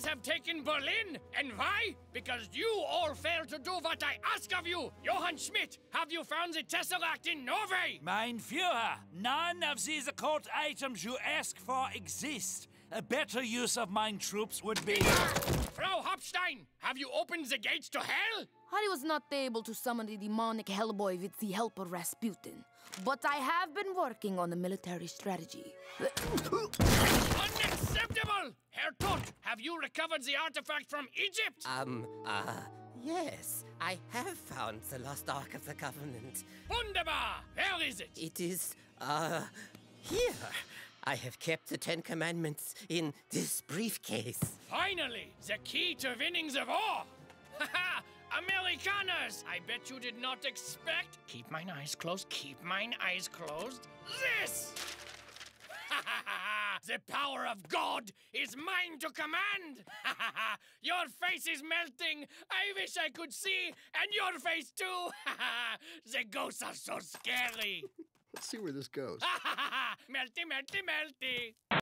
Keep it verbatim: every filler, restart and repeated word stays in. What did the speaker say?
Allies have taken Berlin. And why? Because you all failed to do what I ask of you. Johann Schmidt, have you found the Tesseract in Norway? Mein Führer, none of these occult items you ask for exist. A better use of mine troops would be... Frau Hopstein, have you opened the gates to hell? I was not able to summon the demonic Hellboy with the help of Rasputin, but I have been working on the military strategy. Unacceptable! Herr Todt, have you recovered the artifact from Egypt? Um, uh, yes. I have found the lost Ark of the Covenant. Wunderbar! Where is it? It is, uh, here. I have kept the Ten Commandments in this briefcase. Finally, the key to winning the war! Haha! Amerikaners! I bet you did not expect... Keep mine eyes closed, keep mine eyes closed. This! The power of God is mine to command! Your face is melting! I wish I could see, and your face too! The ghosts are so scary! Let's see where this goes. Melty, melty, melty!